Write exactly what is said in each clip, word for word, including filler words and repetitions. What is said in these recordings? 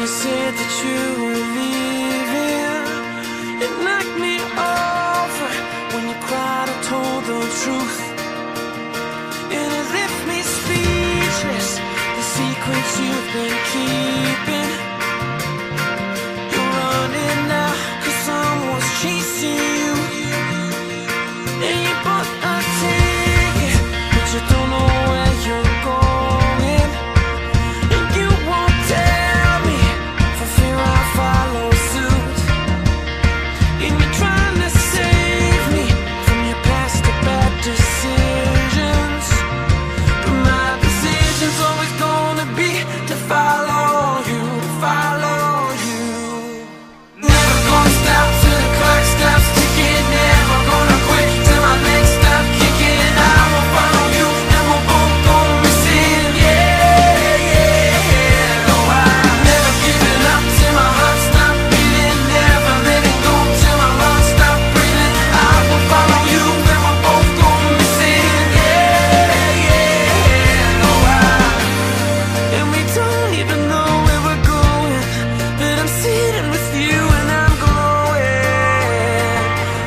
you said that you were leaving, it knocked me over. When you cried and told the truth, and it left me speechless. The secrets you've been keeping, you're running now 'cause someone's chasing you. And you bought a ticket, but you don't know where you're going. And you won't tell me for fear I follow suit. And you're trying to save me from your past or bad decisions. But my decision's always gonna be to follow you, to follow you. Never gonna stop till the clock stops ticking. Never gonna quit till my legs stop kicking. I will follow you and we'll both go missing. Yeah, yeah. No, I'm never giving up till my heart stop beating. Never letting go till my lungs stop breathing. I will follow you and we'll both go missing. Yeah, yeah. No, I'm and we don't even know where we're going, but I'm sitting with you and I'm glowing.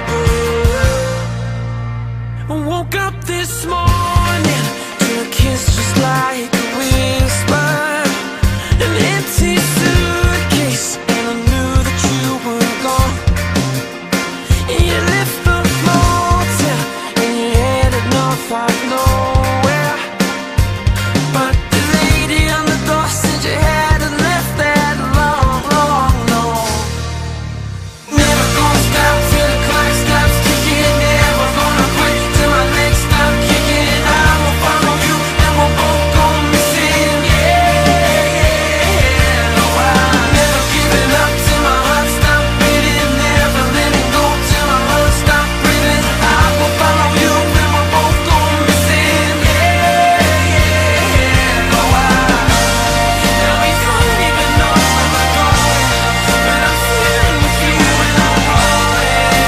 I woke up this morning to a kiss just like a whisper, an empty suitcase, and I knew that you were gone. And you left the motel and you headed north out of nowhere. But the lady on the door said you hadn't left that long, long, no. Never gonna stop till the clock stops ticking. Never gonna quit till my legs stop kicking. I will follow you and we'll both go missing. Yeah, yeah. No, I'm never giving up till my heart stop beating. Never letting go till my lungs stop breathing. I will follow you and we'll both go missing. Yeah, yeah. No, I'm and we don't even know where we're going, but I'm sitting with you and I'm glowing.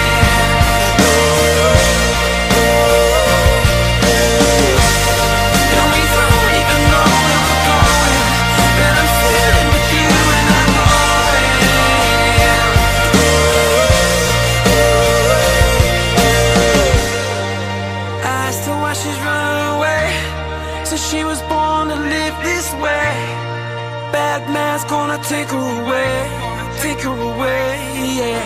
And we don't even know where we're going, but I'm sitting with you and I'm glowing. I asked her why she's running away, so she was born to live this way. Bad man's gonna take her away, take her away, yeah.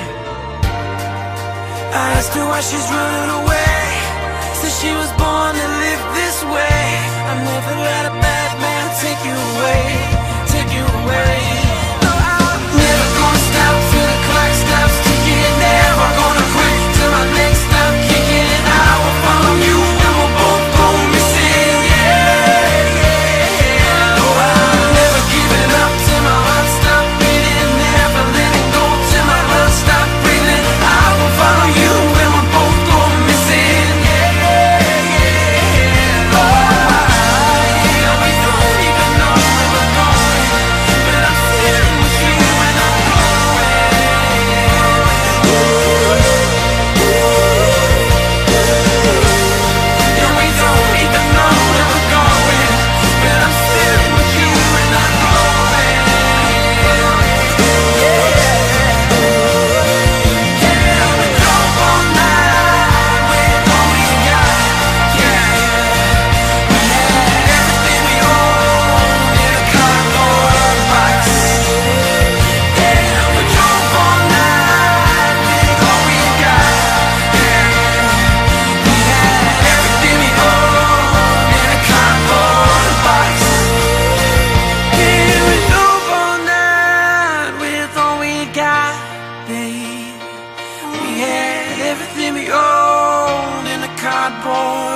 I asked her why she's running away, so she was born to live this way. I never let a bad man take you away, take you away. No, I'm never gonna stop till the clock stops ticking. Never gonna quit till my legs stop kicking. I will follow you and we'll both go missing. Yeah, yeah. No, I'm never giving up till my heart stop beating. Never letting go till my lungs stop breathing. I will follow you and we'll both go missing. Yeah, yeah. No, I we don't even know where we're going, but I'm sitting with you and I'm and we don't even know where we're going, but I'm sitting with you and I'm glowing. Yeah, we drove all night with all we got. Yeah, we had everything we owned in a cardboard box. Yeah, we drove all night with all we got. Yeah, we had everything we owned in a cardboard box. Yeah, we drove all night with all we got, babe. We had everything we owned in a cardboard